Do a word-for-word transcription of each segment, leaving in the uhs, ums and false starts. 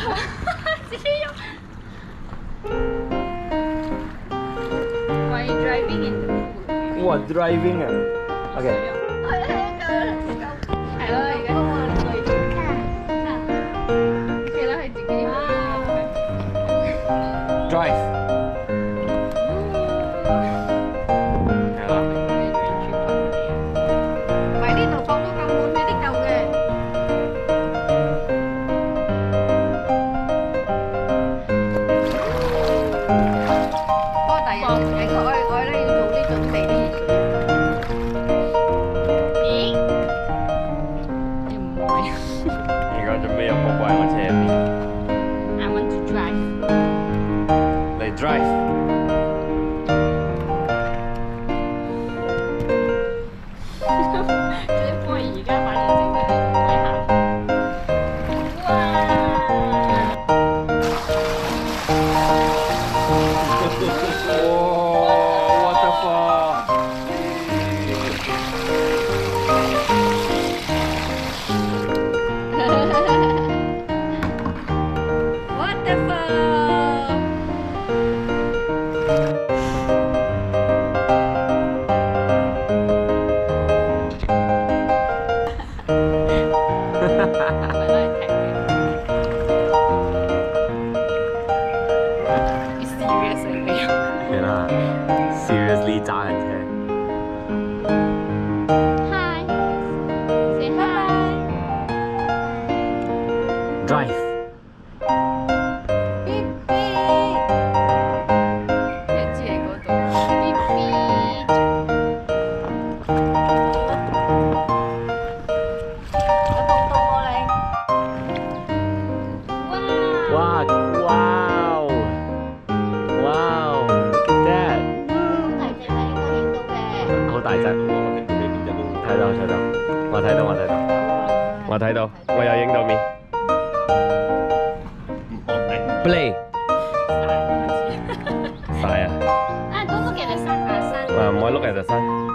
Why are you driving in the pool? What driving à? Ok. 係咯，而家，OK 啦，係自己 Drive。係啦。 唔係呢度放到咁滿，呢啲舊嘅。不過第日我我我咧要早啲準備啲熱水。咦？你唔會？ 而家準備有寶寶喺我車入邊。 I want to drive。 嚟 drive。 啲波而家反而整得你唔會行。 哇 ！Waterfall。係啦 ，seriously 揸人車。 Hi. Say hi. Drive。 Beep beep。一支嚟嗰度。Beep beep。有動動喎你。哇！ 哇！哇！哇！ Look at that。好大隻喎！睇到睇到，我睇到我睇到，我睇到，我有影到面。Play。晒啊！ 啊，don't look at the sun 啊 sun。 啊，唔可以 look at the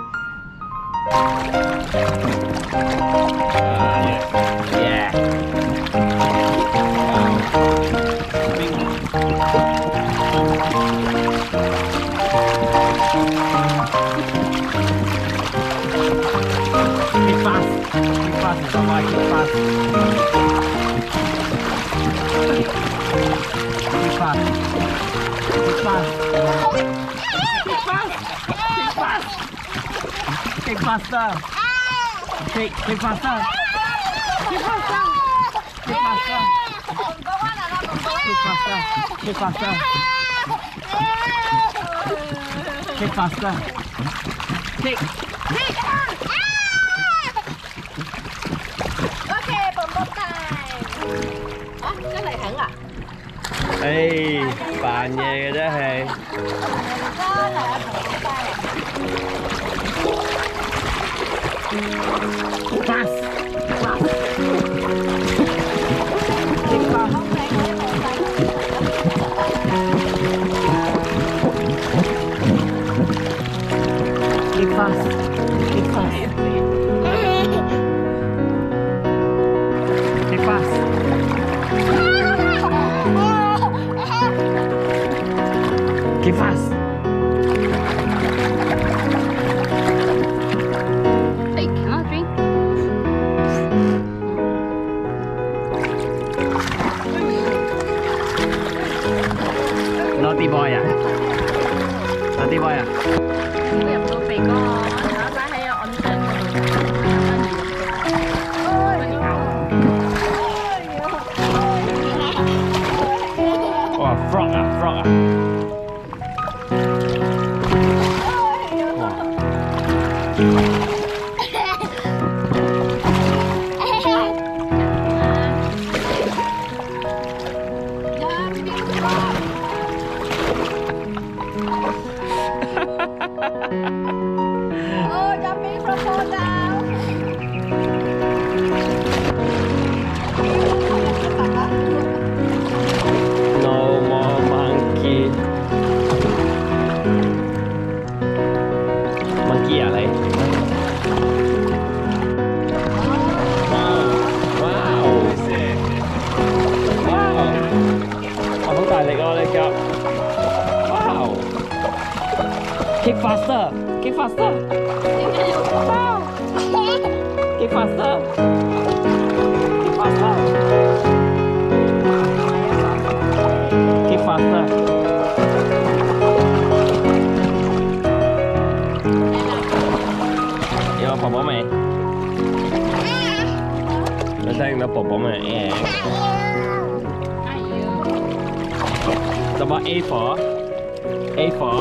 sun。Yeah。Keep fast. Keep fast is alright. Keep fast. Keep fast. Keep fast. Keep fast. Keep fast. Keep faster. Keep keep faster. Keep faster. Keep faster. Keep faster. Keep faster. Keep faster. Keep. OK， 寶寶帶。啊，真係肯啊！ 唉，扮嘢嘅啫係。Fast, fast. Keep fast. Keep fast. Keep fast. Keep fast. Keep fast. Hey, cannot drink. Naughty boy à? Naughty boy à? 如果入到鼻哥，打仔喺個按箱嗰度，跟住搞。 哇 ，frog 啊 ，frog 啊！ Oh, jumping from fall down. No more monkey. Kick faster. Kick faster. Kick faster. Kick faster. Kick faster. Yêu bò bò mày. Nó thấy nó bò bò mày. Sao mà A for A for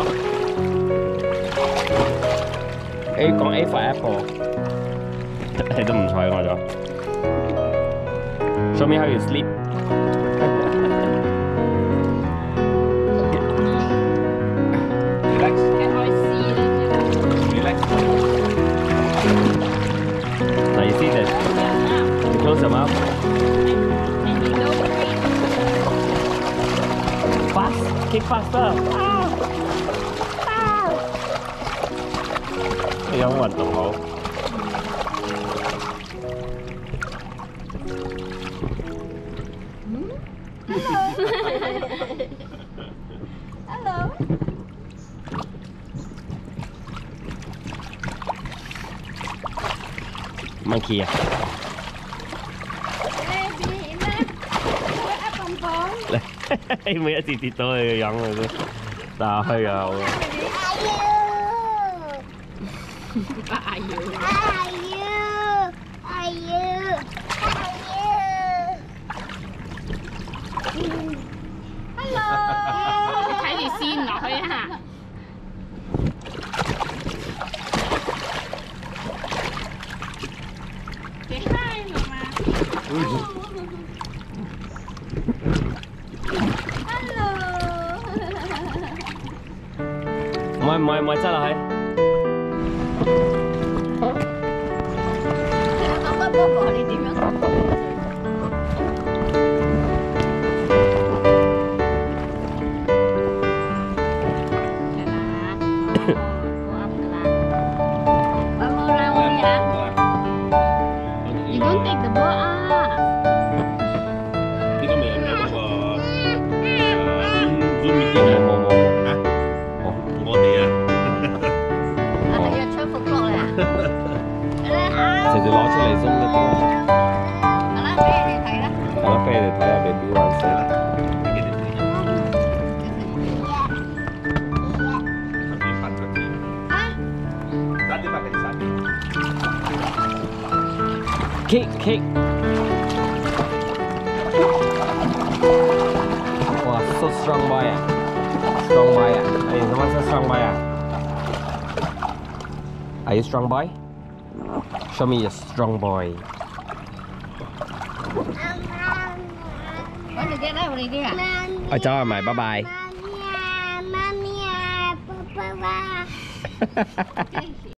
A 講 A for apple 你都唔睬我咗 Show me how you sleep Relax Relax Now you see this You close your mouth Fast Kick faster有運動好。 Hello. Monkey 啊！你每一次跌到你個樣啊都打開啊！ Are you? Are you? Are you? Hello. 你睇住先落去啊！幾嗨媽媽 ！Hello。 唔係唔係唔係，擠落去。 你點樣？You don't take the ball up. 呢個未有咩嗰個 Zoom meeting 啊？冇冇冇啊！我哋啊！ 啊，係啊，出服落嚟啊！ 直接攞出嚟 Zoom meeting 啊！ 好啦，俾你哋睇啦。 好啦，俾你哋睇下 baby 玩死啦！Kick kick！ 哇 ，so strong boy 啊 ，strong boy 啊！哎，什麼是 strong boy 啊 ？Are you strong boy? Show me your strong boy. 我哋嘅啦，我哋嘅啊。 我走係咪？拜拜。 媽咪啊，媽咪啊，爸爸啊。